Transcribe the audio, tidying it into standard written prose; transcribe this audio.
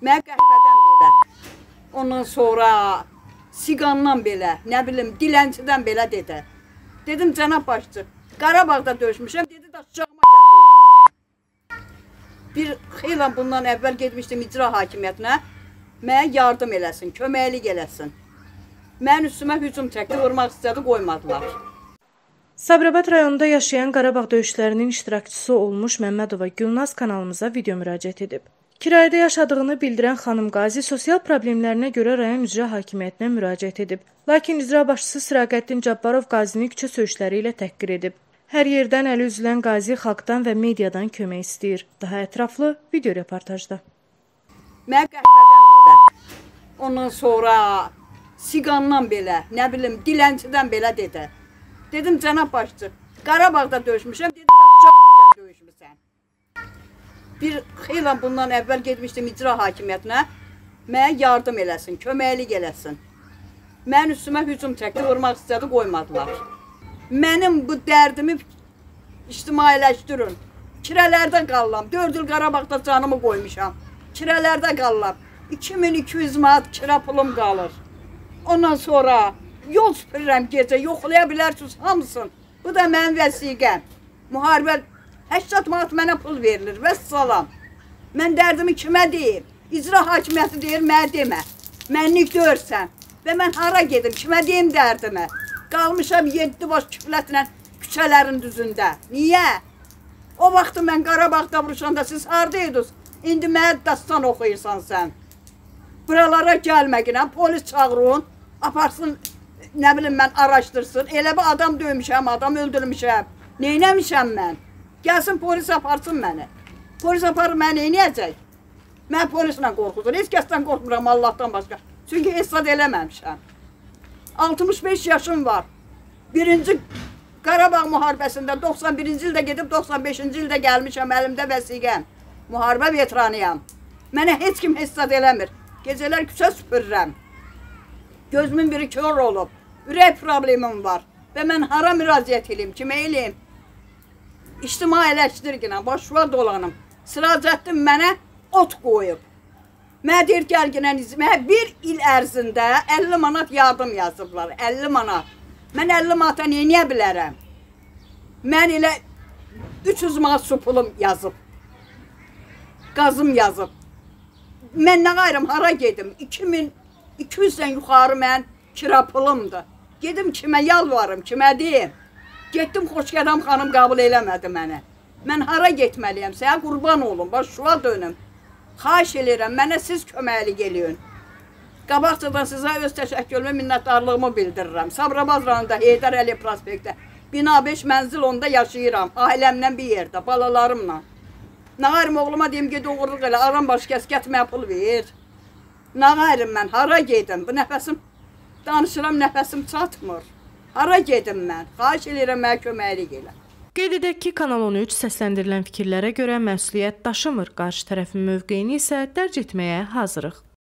Mən qəhbədən belə, ondan sonra siqandan belə, nə bilim, dilənçidən belə dedi. Dedim, cənab başçı, Qarabağda döyüşmüşəm, dedi, daşacağımacan döyüşmüşəm. Bir xeylan bundan əvvəl getmişdim icra hakimiyyətinə, mənə yardım eləsin, köməklik eləsin. Mənim üstümə hücum çəkdi, vurmaq istədi, qoymadılar. Sabirabad rayonunda yaşayan Qarabağ döyüşlərinin iştirakçısı olmuş Məmmədova Gülnaz kanalımıza video müraciət edib. Kirayədə yaşadığını bildirən xanım Qazi sosial problemlərinə görə rayon icra hakimiyyətinə müraciət edib. Lakin icra başçısı Siraqəddin Cabbarov Qazini küçə söyüşləri ilə təhqir edib. Hər yerdən əli üzülən Qazi xalqdan və mediadan kömək istəyir. Daha ətraflı video reportajda. Mən qəhbədən belə, ondan sonra siqandan belə, nə bilim, dilənçidən belə dedi. Dedim, cənab başçı, Qarabağda döyüşmüşəm, dedi, daşacağımacan döyüşmüşəm. Bir xeylan bundan əvvəl getmişdim icra hakimiyyətinə, mənə yardım eləsin, köməklik eləsin. Mənim üstümə hücum çəkdi, vurmaq istədi, qoymadılar. Mənim bu dərdimi ictimailəşdirin. Kirələrdə qalıram, 4 il Qarabağda canımı qoymuşam. Kirələrdə qalıram, 2200 manat kira pulum qalır. Ondan sonra yol süpürürəm gecə, yoxlaya bilərsiniz hamısın. Bu da mənim vəsiqəm. Müharibə 80 manat mənə pul verilir, vəssalam. Mən dərdimi kimə deyim? İcra hakimiyyəti deyir, mənə demə. Mənlik deyirsən. Və mən hara gedim, kimə deyim dərdimi? Qalmışam 7 baş küflətlə küçələrin düzündə. Niyə? O vaxtı mən Qarabağda vuruşanda siz haradaydınız? İndi mənə dastan oxuyursan sən. Buralara gəlməginə, polis çağırın, aparsın, nə bilim mən araşdırsın. Elə bir adam döymüşəm, adam öldürmüşəm. Neynəmişəm mən? Gəlsin polis aparsın məni. Polis aparır məni neynəyəcək? Mən polislə qorxudur. Heç kəsdən qorxmuram Allahdan başqa. Çünki hesad eləməmişəm. 65 yaşım var. Birinci Qarabağ müharibəsində 91-ci ildə gedib 95-ci ildə gəlmişəm, əlimdə vəsiqəm. Müharibə veteranıyam. Mənə heç kim hesad eləmir. Gecələr küçə süpürürəm. Gözümün biri kör olub. Ürək problemim var. Və mən hara müraciət edeyim, kimə eləyim? İctimailəşdirginə, başva dolanım. Siracəddin mənə ot qoyub. Mənə deyir, gəlginən izmə, bir il ərzində 50 manat yardım yazıblar, 50 manat. Mən 50 manata neyə bilərəm? Mən elə 300 manat su pulum yazıb. Qazım yazıb. Mən nə qayrım, hara gedim? 2200-dən yuxarı mən kira pulumdur. Gedim kimə yalvarım, kimə deyim? Getdim, Xoşgədam xanım qəbul eləmədi mənə. Mən hara getməliyəm? Sənə qurban olum, başva dönüm. Xahiş edirəm, mənə siz köməklik eləyin. Qabaqcadan sizə öz təşəkkürümü, minnətdarlığımı bildirirəm. Sabirabad rayonunda Heydər Əliyev prospektdə bina 5 mənzil onda yaşayıram. Ailəmlə bir yerdə, balalarımla. Nə qayrım oğluma deyim, ged oğurluq elə, aram baş kəs, gətməyə pul ver. Nə qayrım mən, hara gedim? Bu nəfəsim, danışıram, nəfəsim çatmır. Hara gedim mən? Xahiş edirəm, mənə köməklik elə. Qeyd edək ki, Kanal 13 səsləndirilən fikirlərə görə məsuliyyət daşımır, qarşı tərəfin mövqeyini isə dərc etməyə hazırıq.